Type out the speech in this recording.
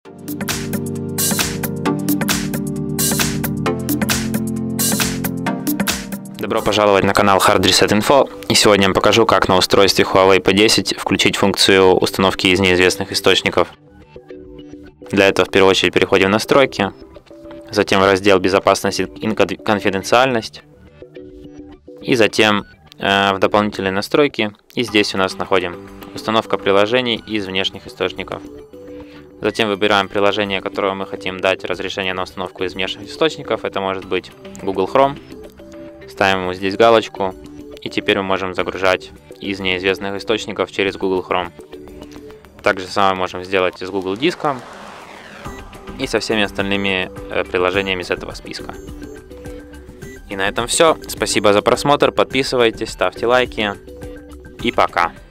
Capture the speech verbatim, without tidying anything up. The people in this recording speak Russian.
Добро пожаловать на канал Hard Reset Info, и сегодня я покажу, как на устройстве Huawei пи десять включить функцию установки из неизвестных источников. Для этого в первую очередь переходим в настройки, затем в раздел «Безопасность и конфиденциальность», и затем э, в дополнительные настройки, и здесь у нас находим установка приложений из внешних источников. Затем выбираем приложение, которое мы хотим дать разрешение на установку из внешних источников, это может быть Google Chrome. Ставим ему здесь галочку, и теперь мы можем загружать из неизвестных источников через Google Chrome. Также самое можем сделать и с Google Диском, и со всеми остальными э, приложениями из этого списка. И на этом все. Спасибо за просмотр, подписывайтесь, ставьте лайки, и пока.